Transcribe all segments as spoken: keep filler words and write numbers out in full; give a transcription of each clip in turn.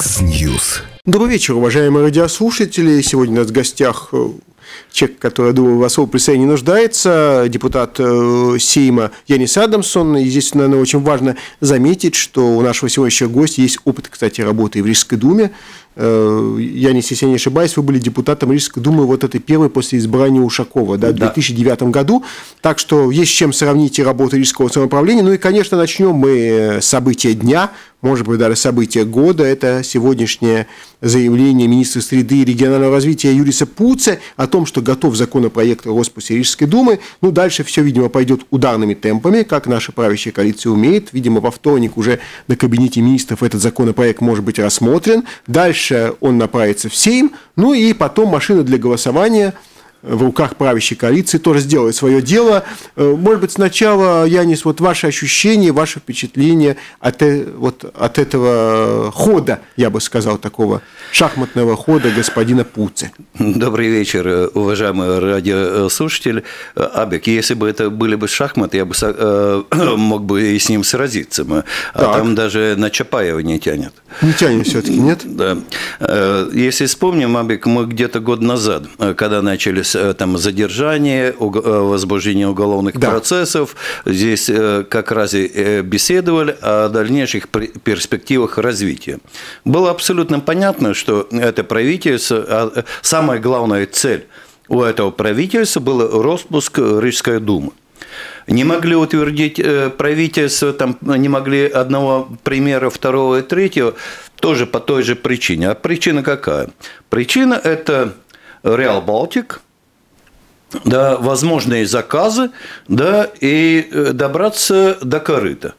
X-News. Добрый вечер, уважаемые радиослушатели. Сегодня у нас в гостях человек, который, я думаю, в особом представлении не нуждается, депутат Сейма Янис Адамсон. И здесь, наверное, очень важно заметить, что у нашего сегодняшнего гостя есть опыт, кстати, работы в Рижской думе. Янис, если я не ошибаюсь, вы были депутатом Рижской думы вот этой первой после избрания Ушакова, да, в две тысячи девятом году. Так что есть с чем сравнить и работу Рижского самоуправления. Ну и, конечно, начнем мы с события дня, может быть, даже события года. Это сегодняшнее заявление министра среды и регионального развития Юриса Пуце о том, что готов законопроект о роспуске Рижской думы. Ну, дальше все, видимо, пойдет ударными темпами, как наша правящая коалиция умеет. Видимо, во вторник уже на кабинете министров этот законопроект может быть рассмотрен. Дальше он направится в Сейм, ну и потом машина для голосования в руках правящей коалиции тоже сделает свое дело. Может быть, сначала, Янис, вот ваши ощущения, ваши впечатления от, вот, от этого хода, я бы сказал, такого шахматного хода господина Пуце. Добрый вечер, уважаемый радиослушатель. Абек, если бы это были бы шахматы, я бы мог бы и с ним сразиться. А так. Там даже на Чапаева не тянет. Не тянет все-таки, нет? Да. Если вспомним, Абек, мы где-то год назад, когда начались там задержание, возбуждение уголовных да. процессов, здесь как раз и беседовали о дальнейших перспективах развития. Было абсолютно понятно, что это правительство, самая главная цель у этого правительства был распуск Рижской думы. Не могли утвердить правительство, там не могли одного примера, второго и третьего, тоже по той же причине. А причина какая? Причина – это Реал Балтик, да, возможные заказы, да, и добраться до корыта.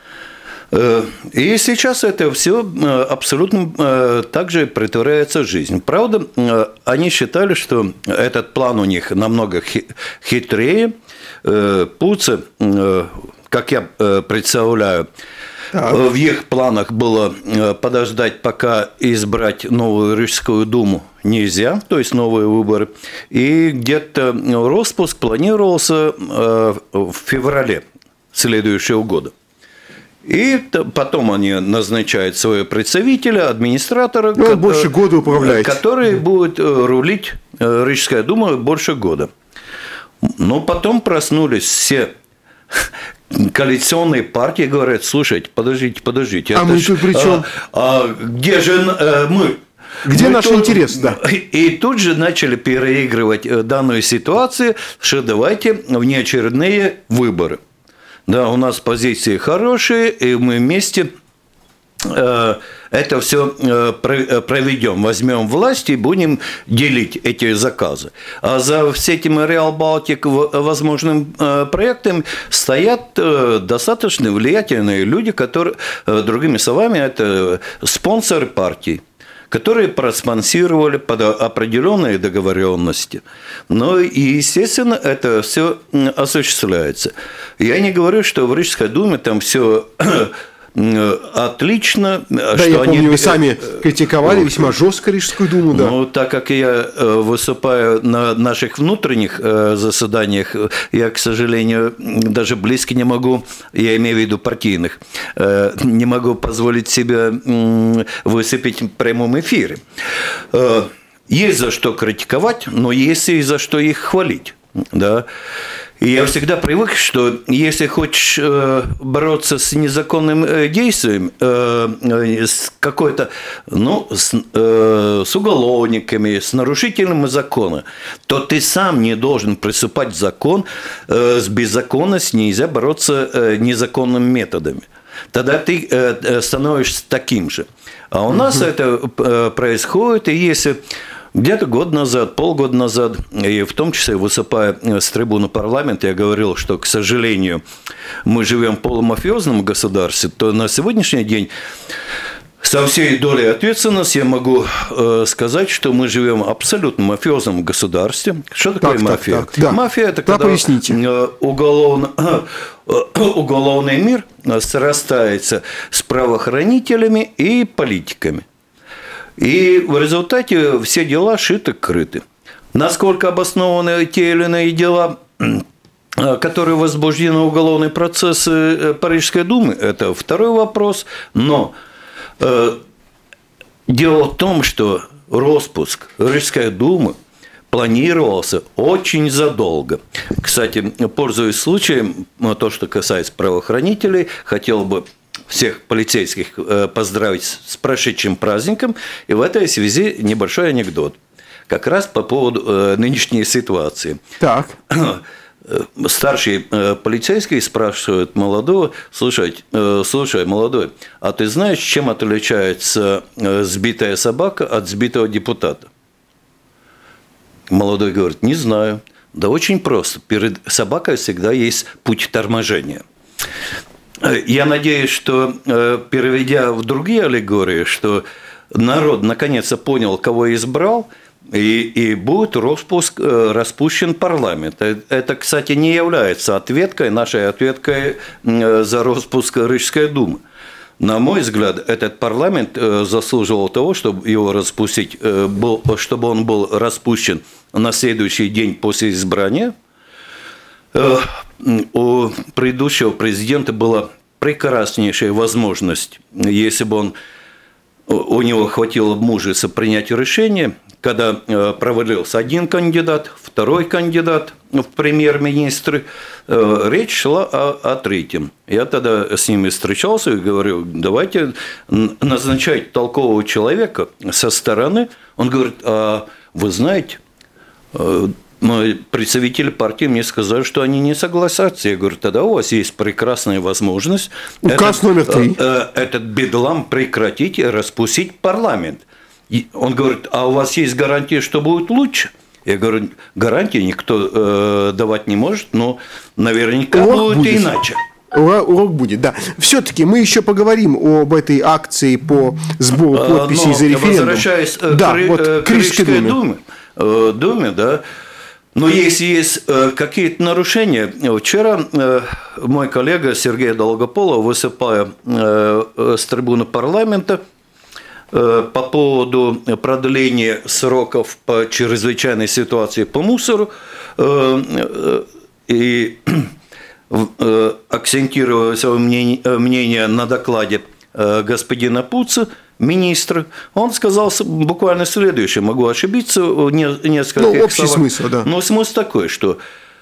И сейчас это все абсолютно так же притворяется в жизнь. Правда, они считали, что этот план у них намного хитрее. Пуце, как я представляю, так. в их планах было подождать, пока избрать новую Рижскую думу нельзя, то есть новые выборы. И где-то распуск планировался в феврале следующего года. И потом они назначают своего представителя, администратора, ну, который, больше года управляет. который будет рулить Рижская дума больше года. Но потом проснулись все коалиционные партии, говорят: слушайте, подождите, подождите. А мы тут при чем? А, а где же а, мы? Где мы наш тут... интерес? Да. И тут же начали переигрывать данную ситуацию, что давайте внеочередные выборы. Да, у нас позиции хорошие, и мы вместе э, это все э, проведем, возьмем власть и будем делить эти заказы. А за все этим Реал Балтик возможным э, проектом стоят э, достаточно влиятельные люди, которые, э, другими словами, это спонсоры партий, которые проспонсировали под определенные договоренности. Ну и, естественно, это все осуществляется. Я не говорю, что в Рижской думе там все отлично. Да, что я они... помню, вы сами критиковали весьма жестко Рижскую думу. Да. Ну, так как я выступаю на наших внутренних заседаниях, я, к сожалению, даже близко не могу, я имею в виду партийных, не могу позволить себе выступить в прямом эфире. Есть за что критиковать, но есть и за что их хвалить. Да. И я всегда привык, что если хочешь бороться с незаконным действием, с какой-то, ну, с, с уголовниками, с нарушителями закона, то ты сам не должен приступать закон, с беззаконностью нельзя бороться незаконными методами. Тогда ты становишься таким же. А у нас угу. это происходит, и если... Где-то год назад, полгода назад, и в том числе выступая с трибуны парламента, я говорил, что, к сожалению, мы живем в полумафиозном государстве, то на сегодняшний день со всей долей ответственности я могу сказать, что мы живем в абсолютно мафиозном государстве. Что такое так, мафия? Так, так, да. Мафия – это да, когда уголовно, уголовный мир срастается с правоохранителями и политиками. И в результате все дела шиты-крыты. Насколько обоснованы те или иные дела, которые возбуждены уголовные процессы Парижской думы, это второй вопрос. Но дело в том, что распуск Рижской думы планировался очень задолго. Кстати, пользуясь случаем, то, что касается правоохранителей, хотел бы всех полицейских поздравить с прошедшим праздником. И в этой связи небольшой анекдот. Как раз по поводу нынешней ситуации. Так. Старший полицейский спрашивает молодого: слушай, слушай, молодой, а ты знаешь, чем отличается сбитая собака от сбитого депутата? Молодой говорит: не знаю. Да очень просто. Перед собакой всегда есть путь торможения. Я надеюсь, что, переведя в другие аллегории, что народ наконец-то понял, кого избрал, и, и будет распуск, распущен парламент. Это, кстати, не является ответкой, нашей ответкой за распуск Рижской думы. На мой взгляд, этот парламент заслуживал того, чтобы его распустить, чтобы он был распущен на следующий день после избрания. У предыдущего президента была прекраснейшая возможность, если бы он, у него хватило мужества принять решение, когда провалился один кандидат, второй кандидат в премьер-министры, речь шла о, о третьем. Я тогда с ними встречался и говорю: давайте назначать толкового человека со стороны. Он говорит: а вы знаете, представители партии мне сказали, что они не согласятся. Я говорю: тогда у вас есть прекрасная возможность указ номер три. Этот бедлам прекратить и распустить парламент. И он говорит: а у вас есть гарантия, что будет лучше? Я говорю: гарантии никто э, давать не может, но наверняка урок будет, будет иначе. Урок будет, да. Все-таки мы еще поговорим об этой акции по сбору подписей но, за референдум. Возвращаясь да, к, вот, к Рижской думе, думе, э, думе, да. Но если есть какие-то нарушения, вчера мой коллега Сергей Долгополов, выступая с трибуны парламента по поводу продления сроков по чрезвычайной ситуации по мусору и акцентируя свое мнение на докладе господина Пуца, министра, он сказал буквально следующее, могу ошибиться в нескольких ну, общий словах. смысл, да. Но смысл такой, что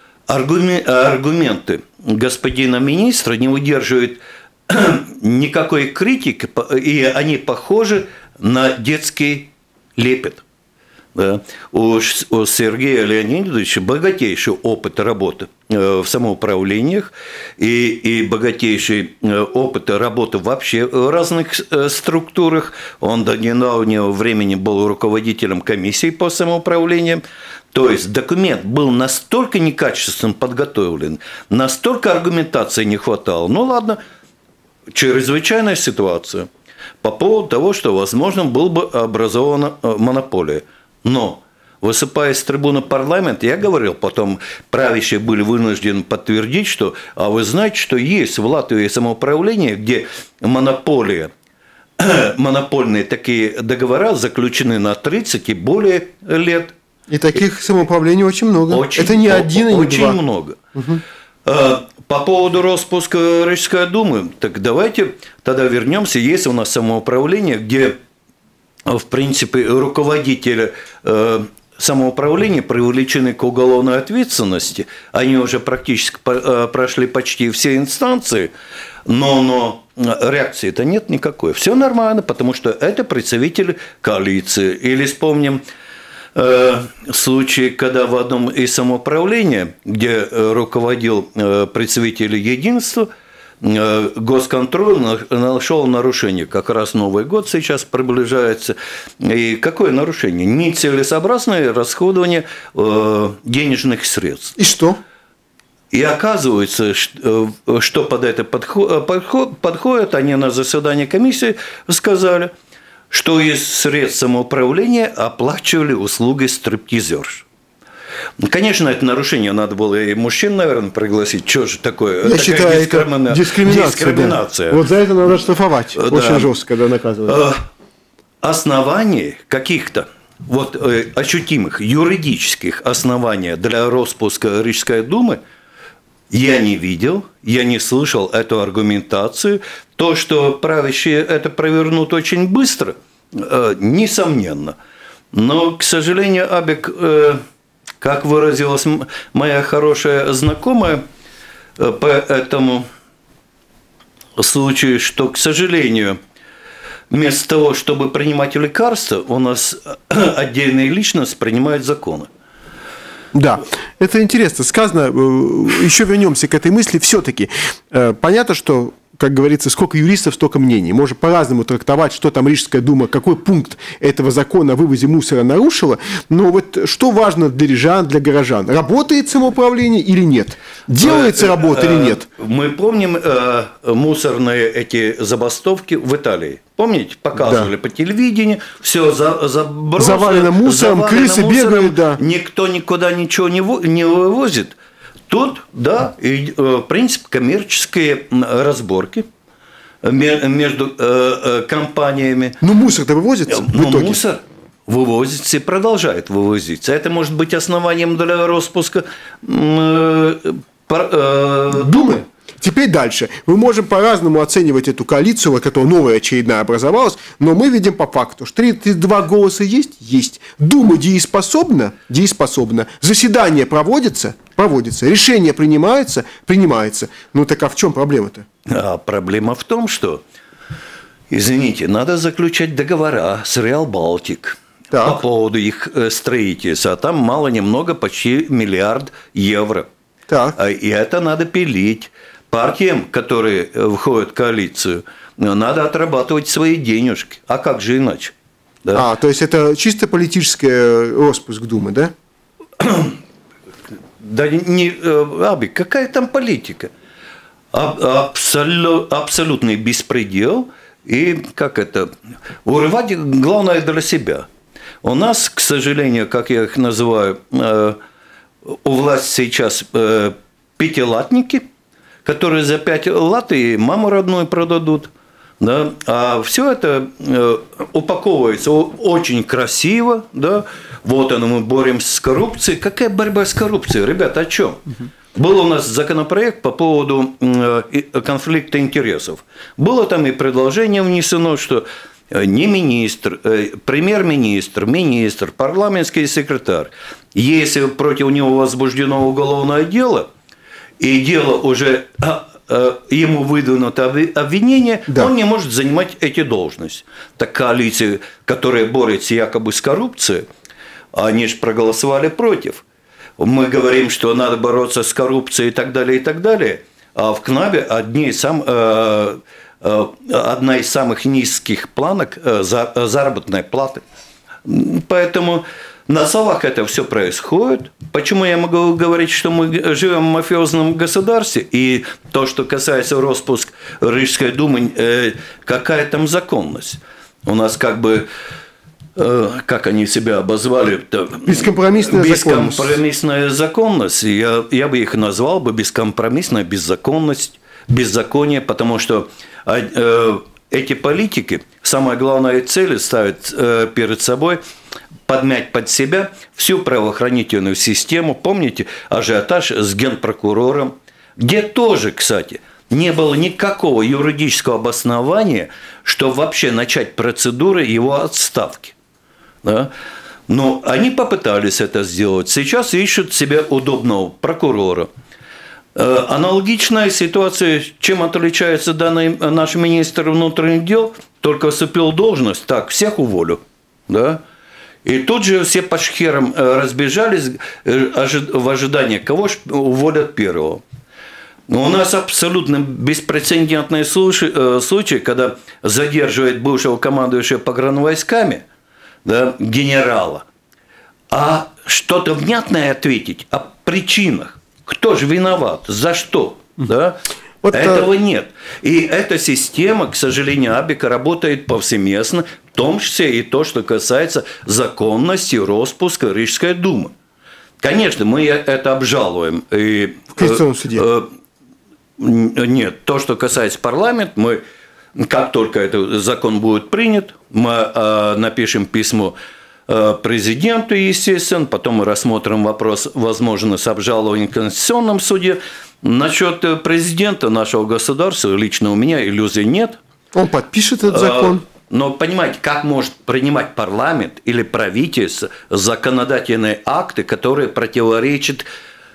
аргументы господина министра не выдерживают никакой критики, и они похожи на детский лепет. Да. У, у Сергея Леонидовича богатейший опыт работы в самоуправлениях и, и богатейший опыт работы вообще в разных структурах. Он до недавнего времени был руководителем комиссии по самоуправлению. То есть документ был настолько некачественно подготовлен, настолько аргументации не хватало. Ну ладно, чрезвычайная ситуация по поводу того, что, возможно, была бы образована монополия. Но, выступая с трибуны парламента, я говорил, потом правящие были вынуждены подтвердить, что, а вы знаете, что есть в Латвии самоуправление, где монополия, монопольные такие договора заключены на тридцать и более лет. И таких самоуправлений очень много. Очень, это не один и не очень два. Очень много. Угу. По поводу распуска Рижской думы, так давайте тогда вернемся. Есть у нас самоуправление, где, в принципе, руководители самоуправления привлечены к уголовной ответственности. Они уже практически прошли почти все инстанции, но, но реакции-то нет никакой. Все нормально, потому что это представители коалиции. Или вспомним случай, когда в одном из самоуправлений, где руководил представитель единства, госконтроль нашел нарушение. Как раз Новый год сейчас приближается. И какое нарушение? Нецелесообразное расходование денежных средств. И что? И оказывается, что под это подходит, они на заседании комиссии сказали, что из средств самоуправления оплачивали услуги стриптизерш. Конечно, это нарушение надо было и мужчин, наверное, пригласить. Что же такое? Я Такая считаю, дискримина... это дискриминация. дискриминация. Да. Вот за это надо штрафовать. Да. Очень жестко, когда наказывают. Оснований каких-то, вот ощутимых юридических оснований для распуска Рижской думы я не видел, я не слышал эту аргументацию. То, что правящие это провернут очень быстро, несомненно. Но, к сожалению, Абик, как выразилась моя хорошая знакомая по этому случаю, что, к сожалению, вместо того, чтобы принимать лекарства, у нас отдельная личность принимает законы. Да, это интересно сказано. Еще вернемся к этой мысли. Все-таки понятно, что, как говорится, сколько юристов, столько мнений. Можно по-разному трактовать, что там Рижская дума, какой пункт этого закона о вывозе мусора нарушила. Но вот что важно для рижан, для горожан? Работает самоуправление или нет? Делается работа или нет? Мы помним э, мусорные эти забастовки в Италии. Помните, показывали да. по телевидению, все за, забросано, завалено мусором, завалено крысы мусором, бегают, да. Никто никуда ничего не, не вывозит. Тут, да, и, в принципе, коммерческие разборки между компаниями. Ну, мусор-то вывозится в итоге? Ну, мусор вывозится и продолжает вывозиться. Это может быть основанием для распуска Думы. Теперь дальше. Мы можем по-разному оценивать эту коалицию, которая новая очередная образовалась, но мы видим по факту, что тридцать два голоса есть? Есть. Дума дееспособна? Дееспособна. Заседание проводится? Проводится. Решение принимается? Принимается. Ну так а в чем проблема-то? А проблема в том, что, извините, надо заключать договора с Реал Балтик по поводу их строительства. А там мало-немного почти миллиард евро. Так. И это надо пилить. Партиям, которые входят в коалицию, надо отрабатывать свои денежки. А как же иначе? Да? А, то есть это чисто политический распуск Думы, да? Да не, Аби, какая там политика? Абсолю, абсолютный беспредел. И как это? Урывать главное для себя. У нас, к сожалению, как я их называю, у власти сейчас пятилатники, которые за пять лат и маму родную продадут. Да? А все это упаковывается очень красиво. Да? Вот оно, мы боремся с коррупцией. Какая борьба с коррупцией? Ребята, о чем? Угу. Был у нас законопроект по поводу конфликта интересов. Было там и предложение внесено, что не министр, премьер-министр, министр, парламентский секретарь, если против него возбуждено уголовное дело, и дело уже ему выдвинуто обвинение, да. он не может занимать эти должности. Так коалиция, которая борется якобы с коррупцией, они же проголосовали против. Мы говорим, что надо бороться с коррупцией и так далее, и так далее. А в КНАБе одни сам, э, э, одна из самых низких планок э, за, заработной платы. Поэтому на словах это все происходит. Почему я могу говорить, что мы живем в мафиозном государстве? И то, что касается распуска Рижской думы, э, какая там законность? У нас как бы... Как они себя обозвали? Бескомпромиссная, бескомпромиссная законность. законность. Я, я бы их назвал бы бескомпромиссная беззаконность, беззаконие, потому что э, эти политики, самая главная цель ставят э, перед собой подмять под себя всю правоохранительную систему. Помните ажиотаж с генпрокурором, где тоже, кстати, не было никакого юридического обоснования, чтобы вообще начать процедуры его отставки. Да? Но они попытались это сделать. Сейчас ищут себе удобного прокурора. Аналогичная ситуация, чем отличается данный наш министр внутренних дел, только вступил в должность, так, всех уволю. Да? И тут же все по шхерам разбежались в ожидании, кого же уволят первого. Но у нас абсолютно беспрецедентный случай, случай, когда задерживает бывшего командующего погранвойсками, да, генерала, а что-то внятное ответить о причинах. Кто же виноват? За что? Да? Вот этого а... нет. И эта система, к сожалению, Абика работает повсеместно, в том числе и то, что касается законности распуска Рижской думы. Конечно, мы это обжалуем. И, в Конституционном суде? Э, нет, то, что касается парламента, мы... Как только этот закон будет принят, мы э, напишем письмо э, президенту, естественно, потом мы рассмотрим вопрос, возможно, с обжалованием в Конституционном суде. Насчет президента нашего государства, лично у меня иллюзий нет. Он подпишет этот закон? Но понимаете, как может принимать парламент или правительство законодательные акты, которые противоречат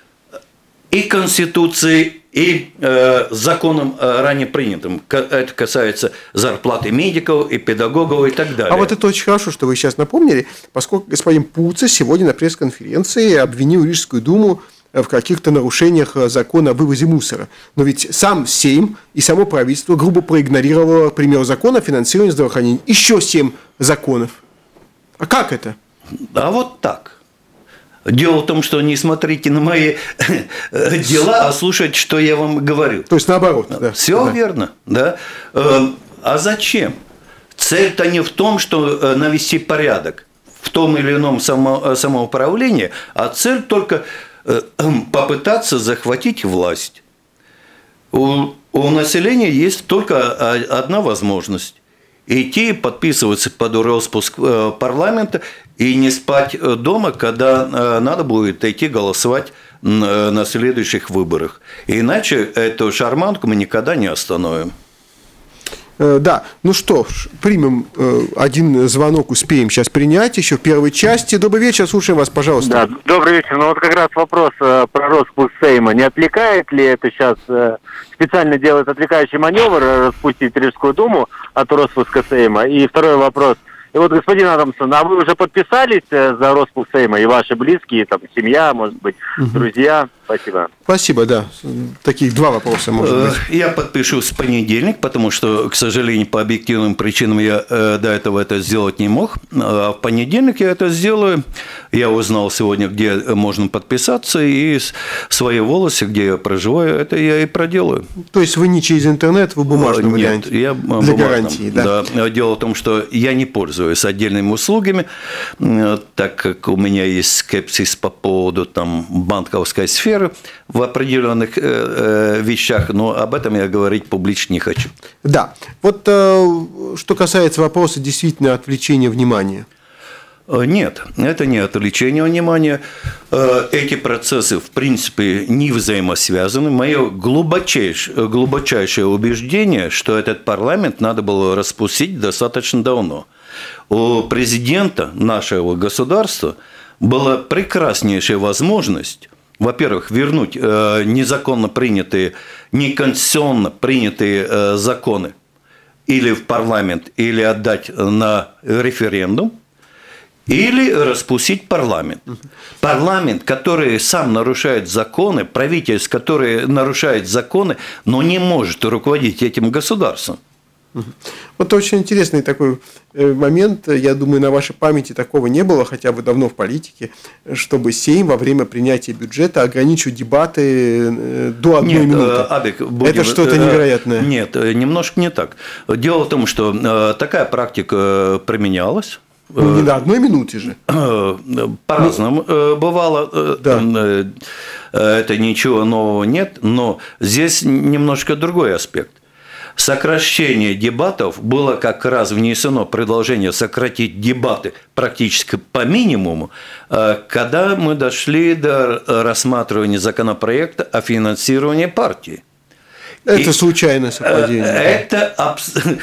и Конституции, и э, законам э, ранее принятым. Это касается зарплаты медиков и педагогов и так далее. А вот это очень хорошо, что вы сейчас напомнили, поскольку господин Пуца сегодня на пресс-конференции обвинил Рижскую думу в каких-то нарушениях закона о вывозе мусора. Но ведь сам Сейм и само правительство грубо проигнорировало, к примеру, закон о финансировании здравоохранения. Еще семь законов. А как это? А вот так. Дело в том, что не смотрите на мои дела, а слушайте, что я вам говорю. То есть наоборот. Да. Все да. верно. Да? А зачем? Цель-то не в том, что навести порядок в том или ином само, самоуправлении, а цель только попытаться захватить власть. У, у населения есть только одна возможность – идти и подписываться под распуск парламента и не спать дома, когда надо будет идти голосовать на следующих выборах. Иначе эту шарманку мы никогда не остановим. Да, ну что ж, примем один звонок, успеем сейчас принять еще в первой части. Добрый вечер, слушаем вас, пожалуйста. Да, добрый вечер. Ну вот как раз вопрос про распуск Сейма. Не отвлекает ли это сейчас, специально делает отвлекающий маневр, распустить Рижскую думу от распуска Сейма? И второй вопрос. И вот, господин Адамсон, а вы уже подписались за распуск Сейма? И ваши близкие, там, семья, может быть, угу. друзья? Спасибо. Спасибо, да. Таких два вопроса, может быть. Я подпишусь в понедельник, потому что, к сожалению, по объективным причинам я до этого это сделать не мог. А в понедельник я это сделаю. Я узнал сегодня, где можно подписаться, и свои волосы, где я проживаю, это я и проделаю. То есть вы не через интернет, вы бумажном варианте? Нет, я бумажном. Для гарантии, да. да. Дело в том, что я не пользуюсь отдельными услугами, так как у меня есть скепсис по поводу там, банковской сферы в определенных э, э, вещах, но об этом я говорить публично не хочу. Да. Вот э, что касается вопроса действительно отвлечения внимания. Нет, это не отвлечение внимания. Эти процессы, в принципе, не взаимосвязаны. Мое глубочайшее, глубочайшее убеждение, что этот парламент надо было распустить достаточно давно. У президента нашего государства была прекраснейшая возможность, во-первых, вернуть незаконно принятые, неконституционно принятые законы или в парламент, или отдать на референдум, или распустить парламент. Парламент, который сам нарушает законы, правительство, которое нарушает законы, но не может руководить этим государством. Вот очень интересный такой момент. Я думаю, на вашей памяти такого не было, хотя бы давно в политике, чтобы Сейм во время принятия бюджета ограничил дебаты до одной Нет, минуты. Абик, будем... Это что-то невероятное. Нет, немножко не так. Дело в том, что такая практика применялась. Ну, не на одной минуте же. По-разному ну, бывало. Да. Это ничего нового нет, но здесь немножко другой аспект. Сокращение дебатов было как раз внесено предложение сократить дебаты практически по минимуму, когда мы дошли до рассматривания законопроекта о финансировании партии. Это и случайное совпадение. Это,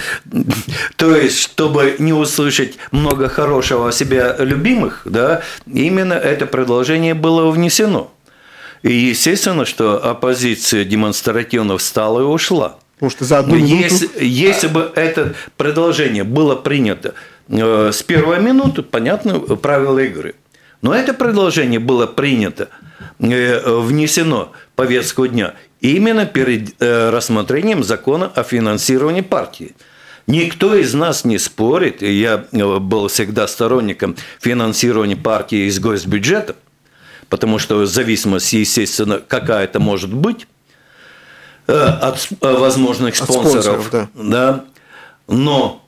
то есть, чтобы не услышать много хорошего о себе любимых, да, именно это предложение было внесено. И естественно, что оппозиция демонстративно встала и ушла. Потому что за одну минуту... Если, если бы это предложение было принято с первой минуты, понятно, правила игры. Но это предложение было принято, внесено в повестку дня именно перед рассмотрением закона о финансировании партии. Никто из нас не спорит, и я был всегда сторонником финансирования партии из госбюджета, потому что зависимость, естественно, какая-то может быть от возможных спонсоров. От спонсоров, да. Да. Но,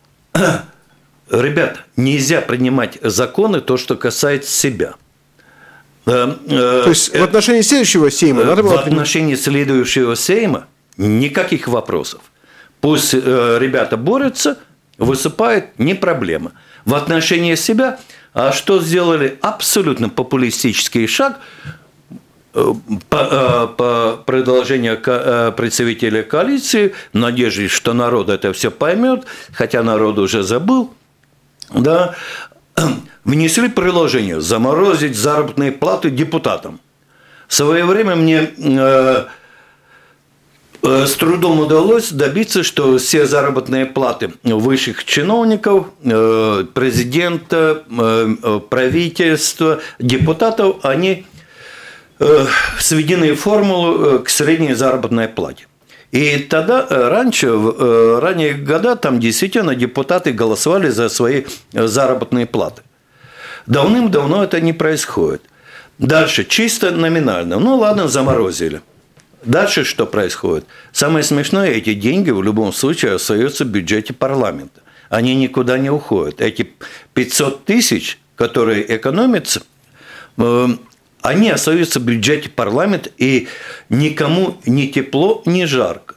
ребят, нельзя принимать законы, то, что касается себя. То есть в отношении следующего Сейма надо было... В отношении следующего Сейма никаких вопросов. Пусть ребята борются, высыпают, не проблема. В отношении себя, а что сделали абсолютно популистический шаг, по, по предложению представителя коалиции, в надежде, что народ это все поймет, хотя народ уже забыл, да, внесли предложение заморозить заработные платы депутатам. В свое время мне э, э, с трудом удалось добиться, что все заработные платы высших чиновников, э, президента, э, правительства, депутатов, они э, сведены в формулу к средней заработной плате. И тогда, раньше, в ранние годы, там действительно депутаты голосовали за свои заработные платы. Давным-давно это не происходит. Дальше, чисто номинально. Ну, ладно, заморозили. Дальше что происходит? Самое смешное, эти деньги в любом случае остаются в бюджете парламента. Они никуда не уходят. Эти пятьсот тысяч, которые экономятся, они остаются в бюджете парламента, и никому ни тепло, ни жарко.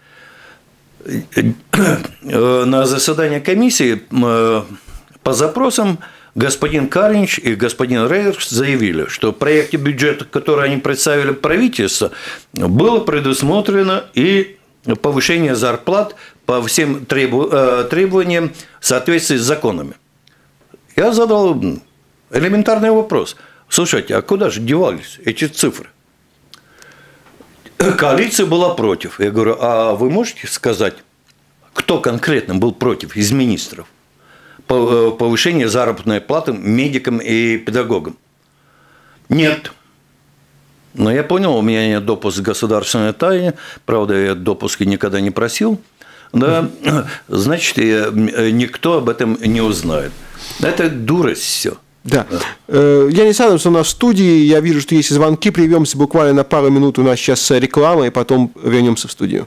На заседании комиссии по запросам господин Каринч и господин Рейерс заявили, что в проекте бюджета, который они представили правительству, было предусмотрено и повышение зарплат по всем требованиям в соответствии с законами. Я задал элементарный вопрос. Слушайте, а куда же девались эти цифры? Коалиция была против. Я говорю, а вы можете сказать, кто конкретно был против из министров? Повышение заработной платы медикам и педагогам. Нет. Но я понял, у меня нет допуска к государственной тайне. Правда, я допуска никогда не просил. Да, значит, никто об этом не узнает. Это дурость все. Да. Янис Адамсон у нас в студии. Я вижу, что есть звонки. Прервемся буквально на пару минут. У нас сейчас реклама, и потом вернемся в студию.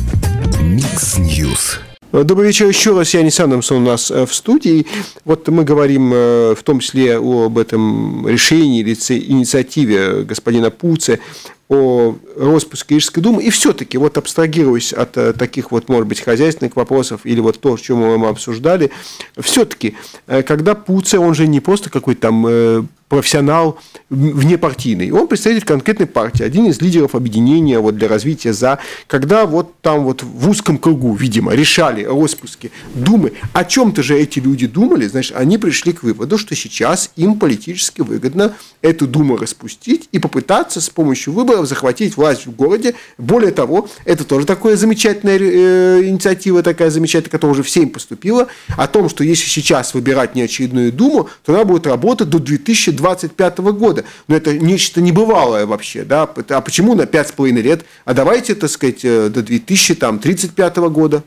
Микс Ньюс. Добрый вечер еще раз, Янис Адамсон у нас в студии. Вот мы говорим в том числе об этом решении или инициативе господина Пуце о распуске Рижской думы. И все-таки, вот абстрагируясь от таких вот, может быть, хозяйственных вопросов или вот то, что мы обсуждали, все-таки, когда Пуце, он же не просто какой-то там профессионал внепартийный, он представитель конкретной партии, один из лидеров объединения вот для развития «За», когда вот там вот в узком кругу, видимо, решали о распуске Думы, о чем-то же эти люди думали, значит, они пришли к выводу, что сейчас им политически выгодно эту Думу распустить и попытаться с помощью выборов захватить власть в городе. Более того, это тоже такая замечательная э, инициатива, такая замечательная, которая уже в Сейм поступила, о том, что если сейчас выбирать неочередную Думу, то она будет работать до две тысячи двадцать пятого года. Но это нечто небывалое вообще. Да? А почему на пять с половиной лет? А давайте, так сказать, до две тысячи тридцать пятого года.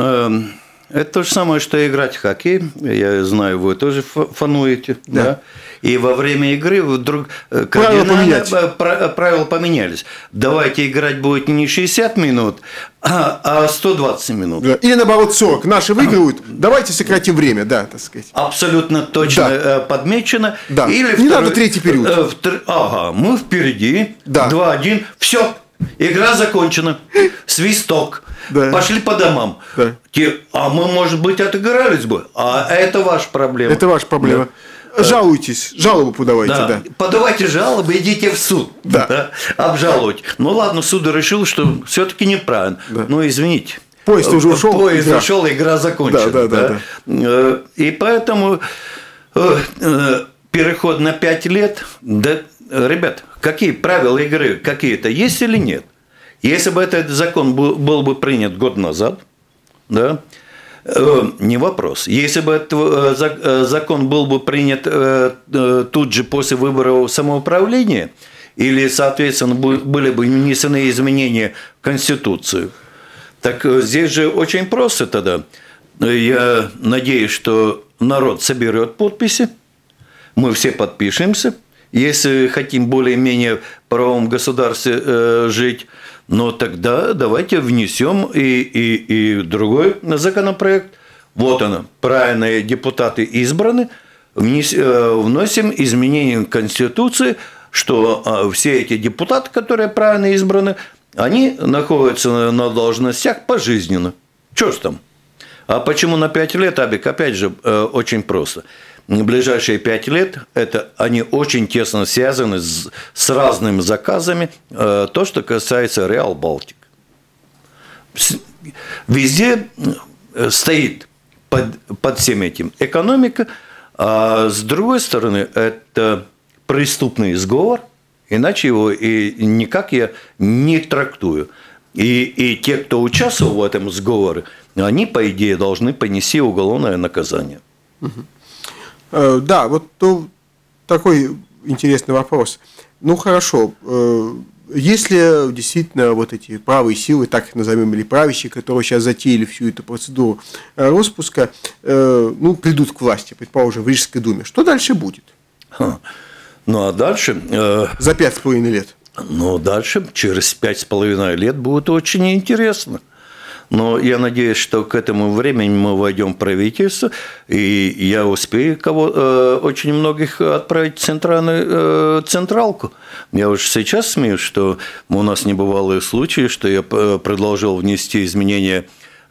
Это то же самое, что играть в хоккей. Я знаю, вы тоже фануете. Да. Да? И во время игры вдруг правила поменялись. правила поменялись. Давайте играть будет не шестьдесят минут, а сто двадцать минут. Да. Или наоборот сорок. Наши выиграют, давайте сократим время. Да, так сказать. Абсолютно точно да. подмечено. Да. Или не второй, надо третий период. Ага, мы впереди. Да. два один. Все. Игра закончена. Свисток. Да. Пошли по домам. Да. А мы, может быть, отыгрались бы. А это ваша проблема. Это ваша проблема. Да. Жалуйтесь, жалобу подавайте. Да. Да. Подавайте жалобы, идите в суд. Да. Да. Обжалуйте. Ну ладно, суд решил, что все-таки неправильно. Да. Ну, извините. Поезд уже ушел. Поезд игра. ушел, игра закончена. Да, да, да, да. И поэтому переход на пять лет. Да, ребят, какие правила игры какие-то есть или нет? Если бы этот закон был, был бы принят год назад, да, э, не вопрос. Если бы этот э, закон был бы принят э, э, тут же после выборов самоуправления, или, соответственно, были бы внесены изменения в Конституцию, так здесь же очень просто тогда. Я надеюсь, что народ соберет подписи, мы все подпишемся, если хотим более-менее в правовом государстве э, жить. Но тогда давайте внесем и, и, и другой законопроект. Вот оно, правильные депутаты избраны, внес, вносим изменения в Конституцию, что все эти депутаты, которые правильно избраны, они находятся на должностях пожизненно. Что ж там? А почему на пять лет, Абик? Опять же, очень просто. ближайшие пять лет, это они очень тесно связаны с, с разными заказами, то, что касается Реал Балтик. Везде стоит под, под всем этим экономика, а с другой стороны, это преступный сговор, иначе его и никак я не трактую. И, и те, кто участвовал в этом сговоре, они, по идее, должны понести уголовное наказание. Угу. Да, вот такой интересный вопрос. Ну, хорошо. Если действительно вот эти правые силы, так их назовем, или правящие, которые сейчас затеяли всю эту процедуру распуска, ну, придут к власти, предположим, в Рижской думе, что дальше будет? Ха. Ну, а дальше... За пять с половиной лет. Ну, дальше, через пять с половиной лет, будет очень интересно. Но я надеюсь, что к этому времени мы войдем в правительство, и я успею кого, э, очень многих отправить в центральную э, централку. Я уже сейчас смеюсь, что у нас небывалые случаи, что я предложил внести изменения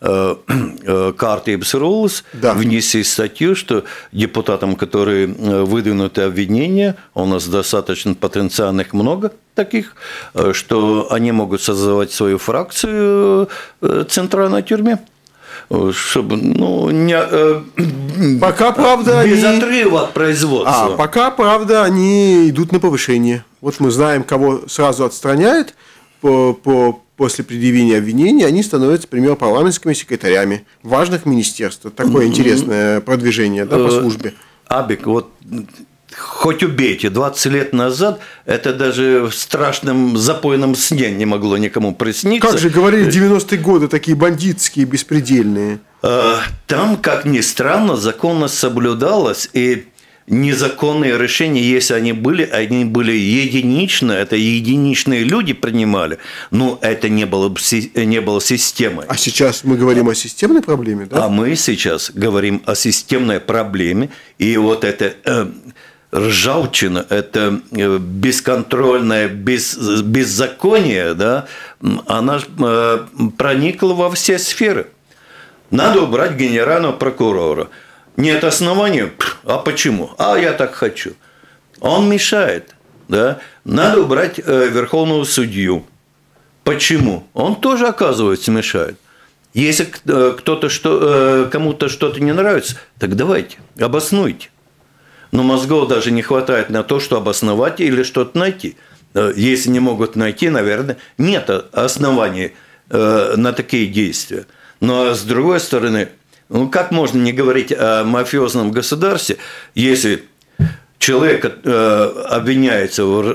kārtības rules, да. внести статью, что депутатам, которые выдвинуты обвинения, у нас достаточно потенциальных много таких, что они могут создавать свою фракцию в центральной тюрьме. Чтобы, ну, не, пока, правда, без они... отрыва от производства. А, пока, правда, они идут на повышение. Вот мы знаем, кого сразу отстраняют по, по, после предъявления обвинений, они становятся, например, парламентскими секретарями важных министерств. Такое интересное продвижение, да, по службе. Абик, вот хоть убейте, двадцать лет назад это даже в страшном запойном сне не могло никому присниться. Как же говорили, девяностые годы такие бандитские, беспредельные. Там, как ни странно, законность соблюдалась, и незаконные решения, если они были, они были единичны, это единичные люди принимали, но это не было, не было системой. А сейчас мы говорим о системной проблеме, да? А мы сейчас говорим о системной проблеме, и вот это э, ржавчина, это бесконтрольное без, беззаконие, да, она э, проникла во все сферы. Надо убрать генерального прокурора. Нет основания, а почему? А я так хочу. Он мешает. Да? Надо убрать э, верховного судью. Почему? Он тоже, оказывается, мешает. Если э, кто-то что, э, кому-то что-то не нравится, так давайте, обоснуйте. Но мозгов даже не хватает на то, что обосновать или что-то найти. Если не могут найти, наверное, нет оснований э, на такие действия. Но с другой стороны, ну, как можно не говорить о мафиозном государстве, если человек э, обвиняется в,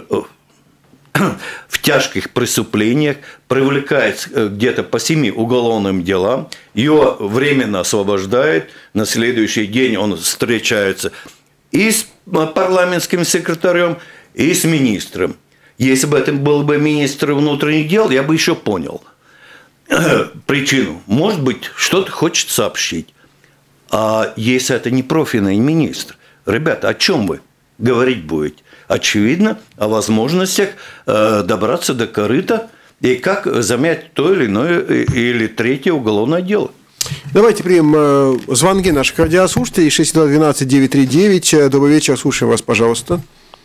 в тяжких преступлениях, привлекается где-то по семи уголовным делам, его временно освобождают, на следующий день он встречается и с парламентским секретарем, и с министром. Если бы это был бы министр внутренних дел, я бы еще понял причину. Может быть, что-то хочет сообщить. А если это не профильный министр, ребята, о чем вы говорить будете? Очевидно, о возможностях добраться до корыта и как замять то или иное или третье уголовное дело. Давайте примем звонки наших радиослушателей. шесть два двенадцать девять три девять. Добрый вечер, слушаем вас, пожалуйста.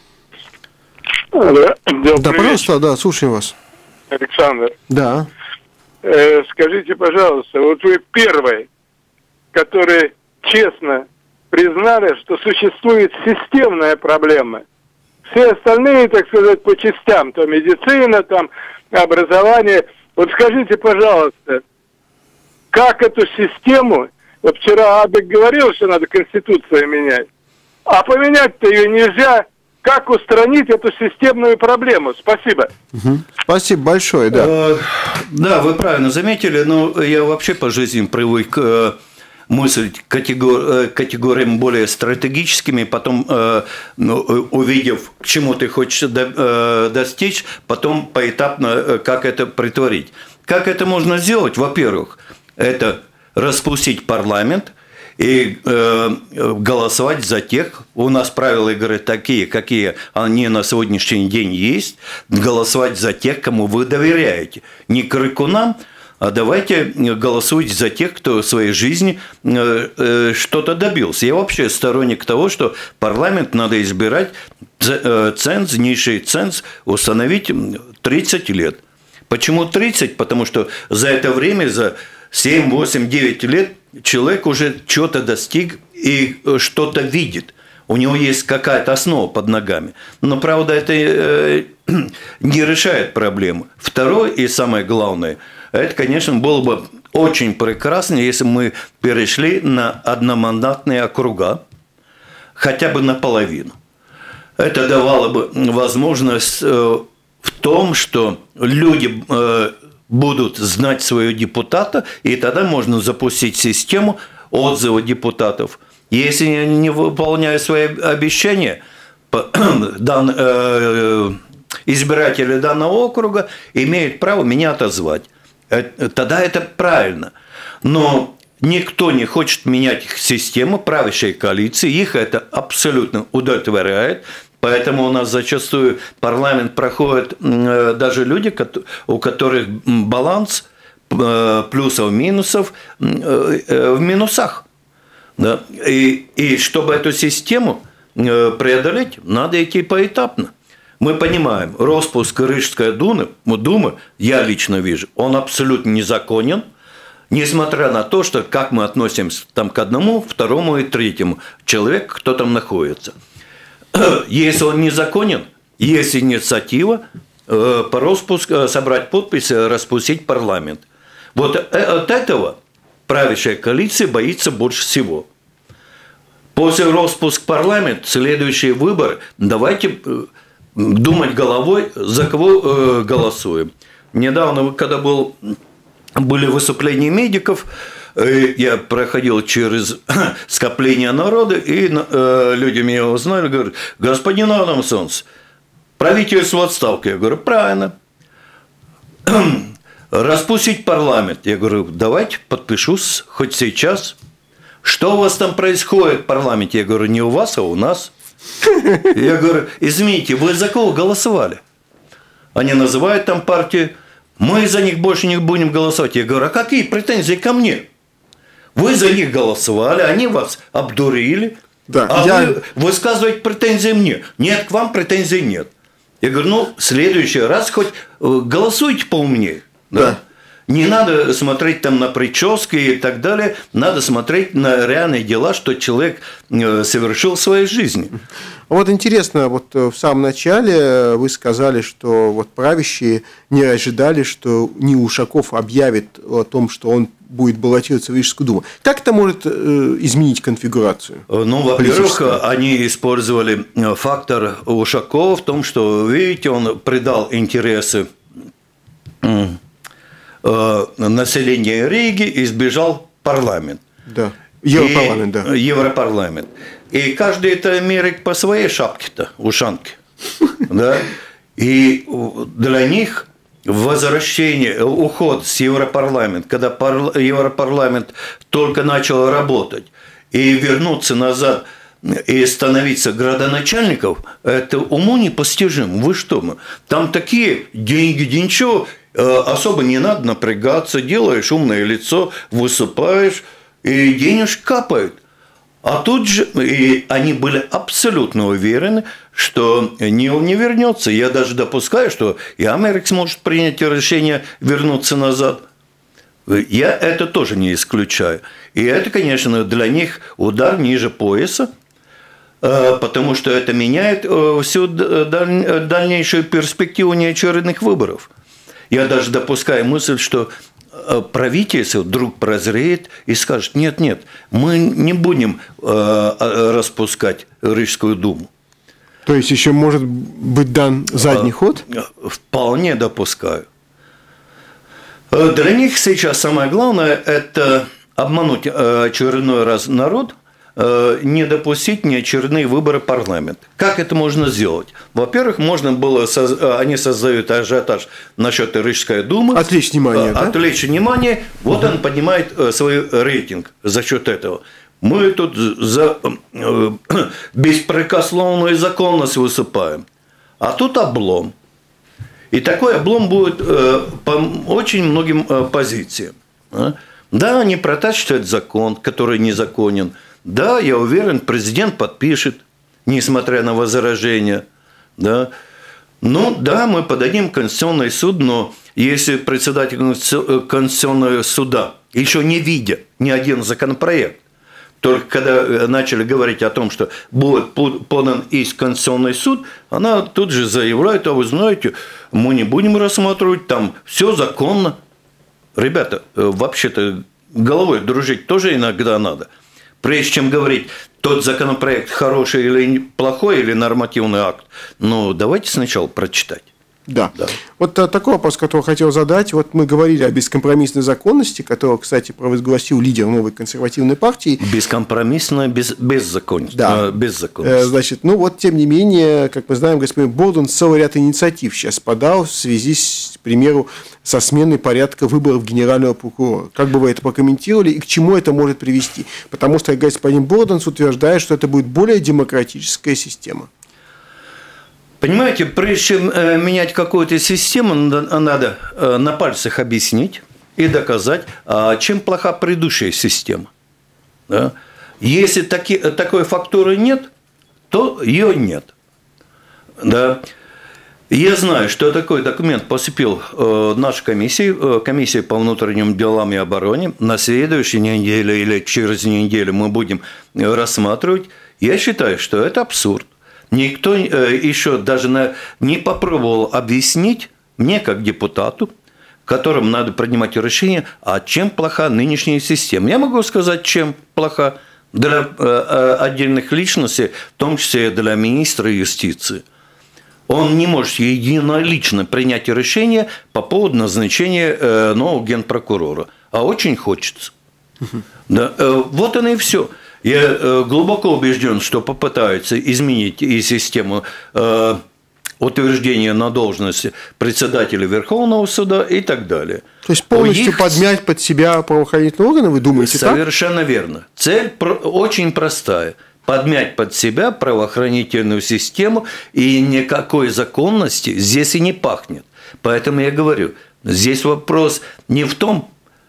Да, да пожалуйста, да, слушаем вас. Александр. Да. Э, скажите, пожалуйста, вот вы первый, которые честно признали, что существует системная проблема. Все остальные, так сказать, по частям, то медицина, там образование. Вот скажите, пожалуйста, как эту систему, вот вчера Абик говорил, что надо Конституцию менять, а поменять-то ее нельзя. Как устранить эту системную проблему? Спасибо. Угу. Спасибо большое, да. Да, вы правильно заметили, но я вообще по жизни привык мыслить категор... категориями более стратегическими, потом, ну, увидев, к чему ты хочешь достичь, потом поэтапно, как это притворить. Как это можно сделать? Во-первых, это распустить парламент и э, голосовать за тех, у нас правила игры такие, какие они на сегодняшний день есть, голосовать за тех, кому вы доверяете. Не крикунам, а давайте голосуйте за тех, кто в своей жизни что-то добился. Я вообще сторонник того, что парламент надо избирать, ценз, низший ценз установить тридцать лет. Почему тридцать? Потому что за это время, за семь, восемь, девять лет человек уже что-то достиг и что-то видит. У него есть какая-то основа под ногами. Но, правда, это не решает проблему. Второе и самое главное – это, конечно, было бы очень прекрасно, если бы мы перешли на одномандатные округа, хотя бы наполовину. Это давало бы возможность в том, что люди будут знать своего депутата, и тогда можно запустить систему отзыва депутатов. Если они не выполняют свои обещания, избиратели данного округа имеют право меня отозвать. Тогда это правильно. Но никто не хочет менять систему правящей коалиции, их это абсолютно удовлетворяет. Поэтому у нас зачастую парламент проходит даже люди, у которых баланс плюсов-минусов в минусах. Да? И, и чтобы эту систему преодолеть, надо идти поэтапно. Мы понимаем, распуск Рижской думы, думы, я лично вижу, он абсолютно незаконен, несмотря на то, что как мы относимся там к одному, второму и третьему человеку, кто там находится. Если он незаконен, есть инициатива по распуску, собрать подписи, распустить парламент. Вот от этого правящая коалиция боится больше всего. После распуска парламента, следующие выборы, давайте думать головой, за кого э, голосуем. Недавно, когда был, были выступления медиков, э, я проходил через скопление народа, и э, люди меня узнали, говорят: господин Адамсонс, правительство в отставке. Я говорю: правильно. Распустить парламент. Я говорю: давайте подпишусь хоть сейчас. Что у вас там происходит в парламенте? Я говорю: не у вас, а у нас. Я говорю: извините, вы за кого голосовали? Они называют там партию, мы за них больше не будем голосовать. Я говорю: а какие претензии ко мне? Вы за них голосовали, они вас обдурили, да, а я... вы высказываете претензии мне. Нет, к вам претензий нет. Я говорю: ну, в следующий раз хоть голосуйте поумнее. Да. Да. Не надо смотреть там на прически и так далее, надо смотреть на реальные дела, что человек совершил в своей жизни. Вот интересно, вот в самом начале вы сказали, что вот правящие не ожидали, что НИИ Ушаков объявит о том, что он будет баллотироваться в Рижскую думу. Как это может изменить конфигурацию? Ну, во-первых, они использовали фактор Ушакова в том, что, видите, он придал интересы населения Риги и избежал парламент. Да. Европарламент, и, да. Европарламент. И каждый это меряет по своей шапке-то, ушанке. Да? И для них возвращение, уход с Европарламента, когда Европарламент только начал работать, и вернуться назад и становиться градоначальников, это уму непостижимо. Вы что? Там такие деньги, ничего, особо не надо напрягаться, делаешь умное лицо, высыпаешь, и денежки капают. А тут же и они были абсолютно уверены, что не, не вернется. Я даже допускаю, что и Америкс может принять решение вернуться назад. Я это тоже не исключаю. И это, конечно, для них удар ниже пояса, потому что это меняет всю дальнейшую перспективу неочередных выборов. Я даже допускаю мысль, что правительство вдруг прозреет и скажет: нет, нет, мы не будем распускать Рижскую думу. То есть еще может быть дан задний ход? Вполне допускаю. Для них сейчас самое главное – это обмануть очередной раз народ, не допустить неочередные выборы парламента. Как это можно сделать? Во-первых, можно было, они создают ажиотаж насчет Рижской думы. Отвлечь внимание, да? Отвлечь внимание. Вот он поднимает свой рейтинг за счет этого. Мы тут за беспрекословную законность выступаем. А тут облом. И такой облом будет э, по очень многим э, позициям. А? Да, они протащат этот закон, который незаконен. Да, я уверен, президент подпишет, несмотря на возражения. Да. Ну, да, мы подадим в Конституционный суд, но если председатель Конституционного суда, еще не видя ни один законопроект, только когда начали говорить о том, что будет подан иск в Конституционный суд, она тут же заявляет: а вы знаете, мы не будем рассматривать, там все законно. Ребята, вообще-то головой дружить тоже иногда надо. Прежде чем говорить, тот законопроект хороший или плохой, или нормативный акт, ну, давайте сначала прочитать. Да. да. Вот а, такой вопрос, который хотел задать. Вот мы говорили о бескомпромиссной законности, которую, кстати, провозгласил лидер новой консервативной партии. Бескомпромиссная без, беззаконность. Да. А, беззаконность. Значит, ну вот, тем не менее, как мы знаем, господин Болдун целый ряд инициатив сейчас подал в связи, с, к примеру, со сменой порядка выборов генерального прокурора. Как бы вы это прокомментировали и к чему это может привести? Потому что господин Болдун утверждает, что это будет более демократическая система. Понимаете, прежде чем э, менять какую-то систему, надо, надо э, на пальцах объяснить и доказать, а чем плоха предыдущая система. Да? Если таки, такой фактуры нет, то ее нет. Да? Я знаю, что такой документ поступил в нашу комиссию, комиссия по внутренним делам и обороне. На следующей неделе или через неделю мы будем рассматривать. Я считаю, что это абсурд. Никто еще даже не попробовал объяснить мне, как депутату, которым надо принимать решение, а чем плоха нынешняя система. Я могу сказать, чем плоха для отдельных личностей, в том числе для министра юстиции. Он не может единолично принять решение по поводу назначения нового генпрокурора, а очень хочется. Да, вот оно и все. Я глубоко убежден, что попытаются изменить и систему э, утверждения на должности председателя Верховного суда и так далее. То есть полностью их... подмять под себя правоохранительные органы, вы думаете, так? Совершенно верно. Цель про- очень простая. Подмять под себя правоохранительную систему, и никакой законности здесь и не пахнет. Поэтому я говорю, здесь вопрос не в том,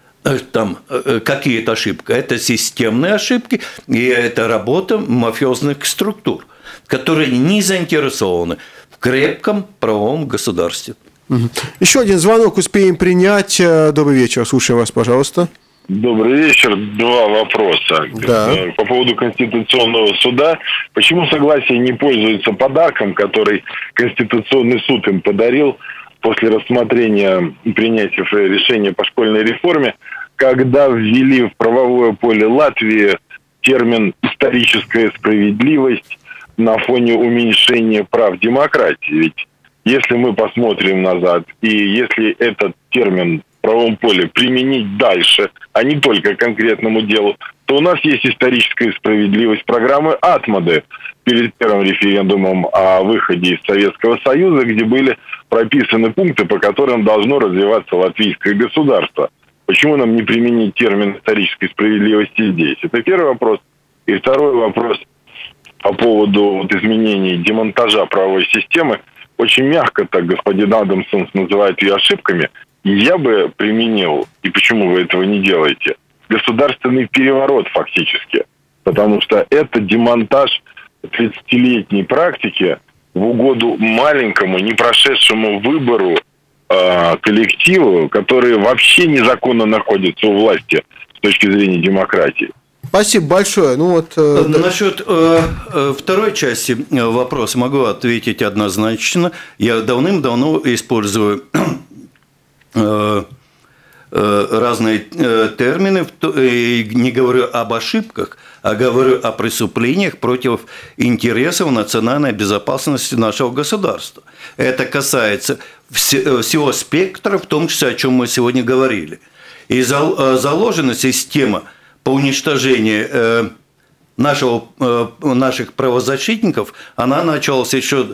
там какие-то ошибки, это системные ошибки, и это работа мафиозных структур, которые не заинтересованы в крепком правовом государстве. Угу. Еще один звонок успеем принять. Добрый вечер, слушаем вас, пожалуйста. Добрый вечер. Два вопроса. Да. По поводу Конституционного суда. Почему согласие не пользуется подарком, который Конституционный суд им подарил после рассмотрения и принятия решения по школьной реформе, когда ввели в правовое поле Латвии термин «историческая справедливость» на фоне уменьшения прав демократии? Ведь если мы посмотрим назад, и если этот термин в правовом поле применить дальше, а не только к конкретному делу, то у нас есть историческая справедливость программы «Атмоды» перед первым референдумом о выходе из Советского Союза, где были прописаны пункты, по которым должно развиваться латвийское государство. Почему нам не применить термин исторической справедливости здесь? Это первый вопрос. И второй вопрос по поводу вот изменений демонтажа правовой системы. Очень мягко так господин Адамсон называет ее ошибками. Я бы применил, и почему вы этого не делаете, государственный переворот фактически. Потому что это демонтаж тридцатилетней практики в угоду маленькому, не прошедшему выбору э, коллективу, который вообще незаконно находится у власти с точки зрения демократии. Спасибо большое. Ну, вот, э, Насчет э, э, второй части вопроса могу ответить однозначно. Я давным-давно использую э, э, разные э, термины, и не говорю об ошибках, а говорю о преступлениях против интересов национальной безопасности нашего государства. Это касается всего спектра, в том числе, о чем мы сегодня говорили. И заложена система по уничтожению нашего, наших правозащитников, она началась еще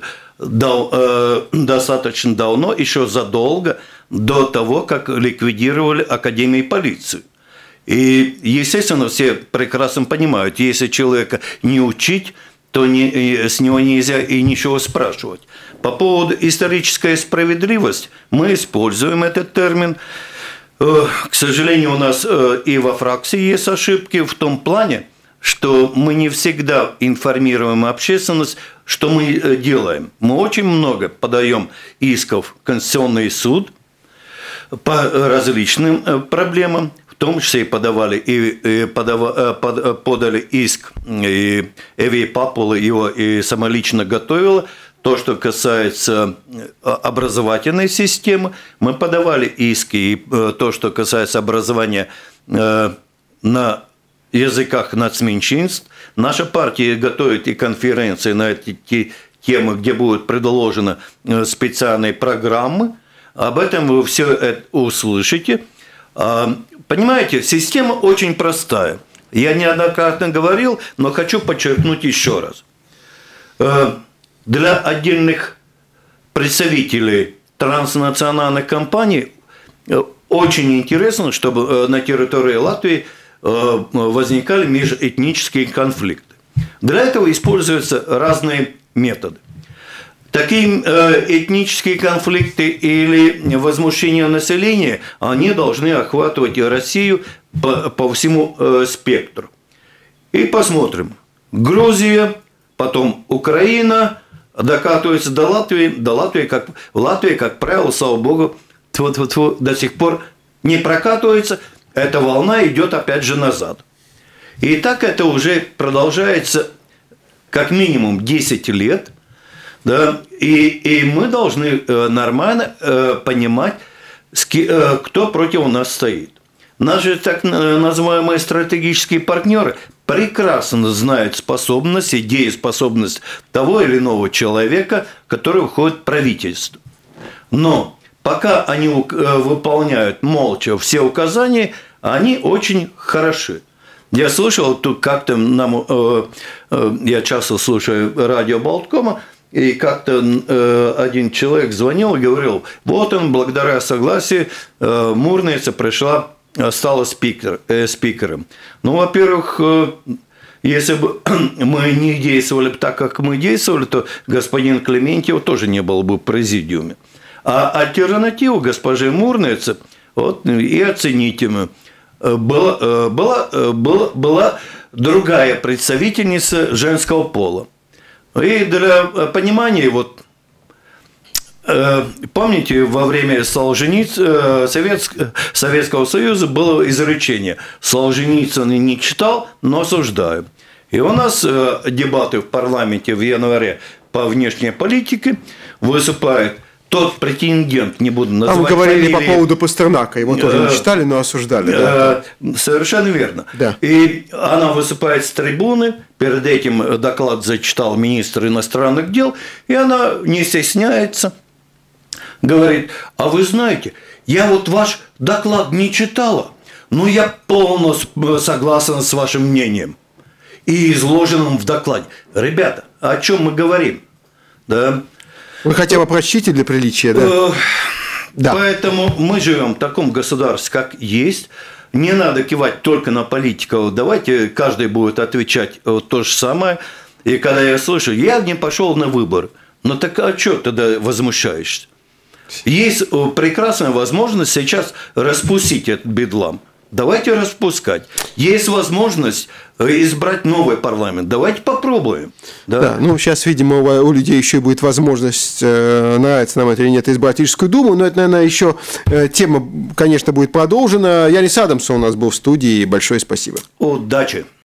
достаточно давно, еще задолго до того, как ликвидировали Академию и полицию. И, естественно, все прекрасно понимают, если человека не учить, то не, с него нельзя и ничего спрашивать. По поводу исторической справедливости мы используем этот термин. К сожалению, у нас и во фракции есть ошибки в том плане, что мы не всегда информируем общественность, что мы делаем. Мы очень много подаем исков в Конституционный суд по различным проблемам, в том числе и подавали и подава, под, подали иск, и Эви Папула его и самолично готовила. То, что касается образовательной системы, мы подавали иски, и то, что касается образования на языках нацменьшинств. Наша партия готовит и конференции на эти темы, где будут предложены специальные программы. Об этом вы все это услышите. Понимаете, система очень простая. Я неоднократно говорил, но хочу подчеркнуть еще раз. Для отдельных представителей транснациональных компаний очень интересно, чтобы на территории Латвии возникали межэтнические конфликты. Для этого используются разные методы. Такие этнические конфликты или возмущения населения, они должны охватывать Россию по, по всему спектру. И посмотрим. Грузия, потом Украина, докатывается до Латвии. До Латвии, как, в Латвии, как правило, слава богу, тьфу-тьфу-тьфу, до сих пор не прокатывается. Эта волна идет опять же назад. И так это уже продолжается как минимум десять лет. Да, и, и мы должны нормально понимать, кто против нас стоит. Наши так называемые стратегические партнеры прекрасно знают способность, дееспособность того или иного человека, который входит в правительство. Но пока они выполняют молча все указания, они очень хороши. Я слышал, тут как-то нам, я часто слушаю радио Болткома, и как-то один человек звонил и говорил, вот он, благодаря согласию, Мурница пришла, стала спикер, э, спикером. Ну, во-первых, если бы мы не действовали так, как мы действовали, то господин Клементьев тоже не был бы в президиуме. А альтернативу госпоже Мурнице, вот, и оцените мы, была, была, была, была другая представительница женского пола. И для понимания, вот, помните, во время Солженицына, Советского Союза было изречение «Солженицын не читал, но осуждаю». И у нас дебаты в парламенте в январе по внешней политике выступает тот претендент, не буду называть. Там говорили фамилии, по поводу Пастернака, его тоже не читали, но осуждали. Да? Совершенно верно. Да. И она выступает с трибуны, перед этим доклад зачитал министр иностранных дел, и она не стесняется, говорит, а вы знаете, я вот ваш доклад не читала, но я полностью согласен с вашим мнением и изложенным в докладе. Ребята, о чем мы говорим? Да. Вы хотя бы прочтите для приличия, да? Да. Поэтому мы живем в таком государстве, как есть. Не надо кивать только на политиков. Давайте каждый будет отвечать то же самое. И когда я слышу, я не пошел на выборы. Ну так а что тогда возмущаешься? Есть прекрасная возможность сейчас распустить этот бедлам. Давайте распускать. Есть возможность избрать новый парламент. Давайте попробуем. Да, да, ну сейчас, видимо, у людей еще будет возможность, нравится нам это или нет, избрать Рижскую думу. Но это, наверное, еще тема, конечно, будет продолжена. Янис Адамсон у нас был в студии. Большое спасибо. Удачи.